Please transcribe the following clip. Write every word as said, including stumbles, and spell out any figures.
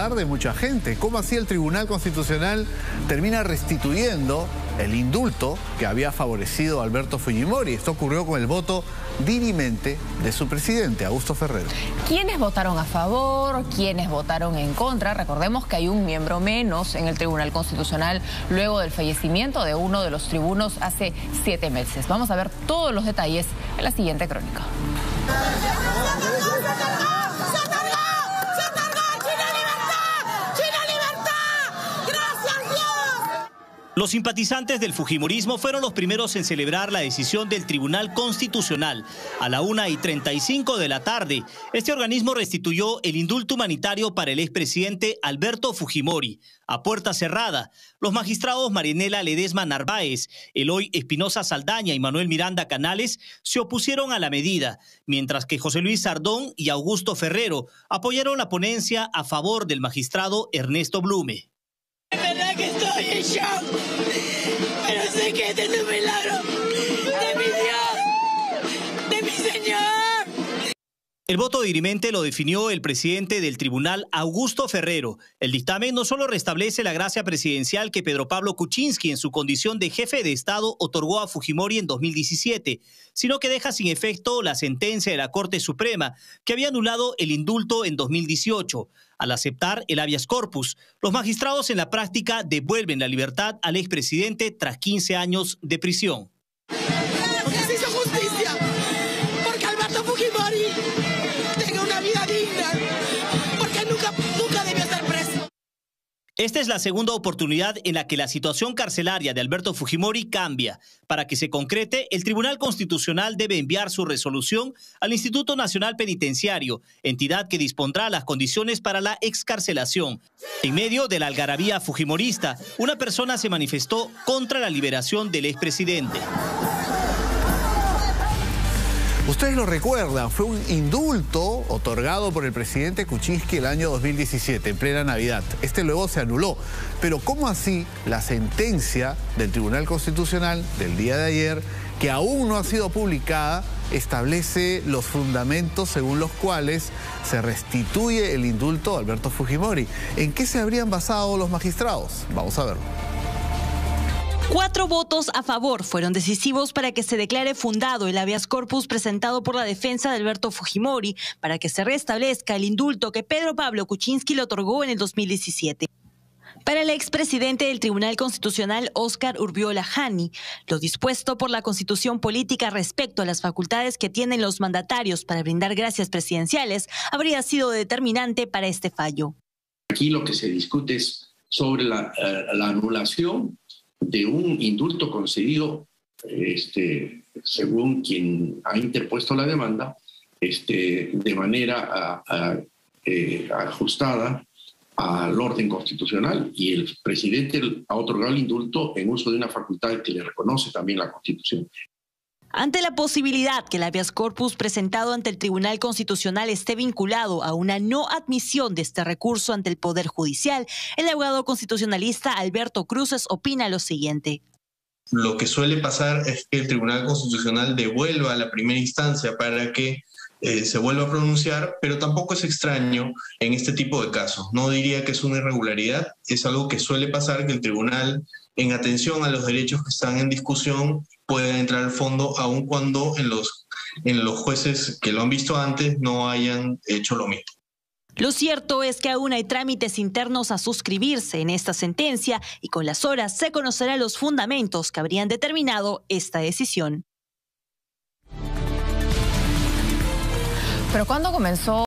pesar de mucha gente. ¿Cómo así el Tribunal Constitucional termina restituyendo el indulto que había favorecido a Alberto Fujimori? Esto ocurrió con el voto dirimente de su presidente, Augusto Ferrero. ¿Quiénes votaron a favor? ¿Quiénes votaron en contra? Recordemos que hay un miembro menos en el Tribunal Constitucional luego del fallecimiento de uno de los tribunos hace siete meses. Vamos a ver todos los detalles en la siguiente crónica. Los simpatizantes del fujimorismo fueron los primeros en celebrar la decisión del Tribunal Constitucional. A la una y treinta y cinco de la tarde, este organismo restituyó el indulto humanitario para el expresidente Alberto Fujimori. A puerta cerrada, los magistrados Marianela Ledesma Narváez, Eloy Espinosa Saldaña y Manuel Miranda Canales se opusieron a la medida, mientras que José Luis Sardón y Augusto Ferrero apoyaron la ponencia a favor del magistrado Ernesto Blume. Es verdad que estoy en shock, pero sé que este es un milagro de mi Dios, de mi Señor. El voto dirimente lo definió el presidente del tribunal, Augusto Ferrero. El dictamen no solo restablece la gracia presidencial que Pedro Pablo Kuczynski en su condición de jefe de Estado otorgó a Fujimori en dos mil diecisiete, sino que deja sin efecto la sentencia de la Corte Suprema que había anulado el indulto en dos mil dieciocho. Al aceptar el habeas corpus, los magistrados en la práctica devuelven la libertad al expresidente tras quince años de prisión. Porque se hizo justicia, porque Alberto Fujimori tenga una vida digna, porque nunca, nunca debió estar preso. Esta es la segunda oportunidad en la que la situación carcelaria de Alberto Fujimori cambia. Para que se concrete, el Tribunal Constitucional debe enviar su resolución al Instituto Nacional Penitenciario, entidad que dispondrá las condiciones para la excarcelación. En medio de la algarabía fujimorista, una persona se manifestó contra la liberación del expresidente. Ustedes lo recuerdan, fue un indulto otorgado por el presidente Kuczynski el año dos mil diecisiete, en plena Navidad. Este luego se anuló. Pero ¿cómo así la sentencia del Tribunal Constitucional del día de ayer, que aún no ha sido publicada, establece los fundamentos según los cuales se restituye el indulto a Alberto Fujimori? ¿En qué se habrían basado los magistrados? Vamos a verlo. Cuatro votos a favor fueron decisivos para que se declare fundado el habeas corpus presentado por la defensa de Alberto Fujimori para que se restablezca el indulto que Pedro Pablo Kuczynski le otorgó en el dos mil diecisiete. Para el expresidente del Tribunal Constitucional, Óscar Urbiola Hanny, lo dispuesto por la Constitución Política respecto a las facultades que tienen los mandatarios para brindar gracias presidenciales habría sido determinante para este fallo. Aquí lo que se discute es sobre la, uh, la anulación de un indulto concedido, este, según quien ha interpuesto la demanda, este, de manera a, a, eh, ajustada al orden constitucional, y el presidente ha otorgado el indulto en uso de una facultad que le reconoce también la Constitución. Ante la posibilidad que el habeas corpus presentado ante el Tribunal Constitucional esté vinculado a una no admisión de este recurso ante el Poder Judicial, el abogado constitucionalista Alberto Cruces opina lo siguiente. Lo que suele pasar es que el Tribunal Constitucional devuelva a la primera instancia para que eh, se vuelva a pronunciar, pero tampoco es extraño en este tipo de casos. No diría que es una irregularidad, es algo que suele pasar, que el tribunal, en atención a los derechos que están en discusión, puede entrar al fondo, aun cuando en los, en los jueces que lo han visto antes no hayan hecho lo mismo. Lo cierto es que aún hay trámites internos a suscribirse en esta sentencia y con las horas se conocerán los fundamentos que habrían determinado esta decisión. Pero ¿cuándo comenzó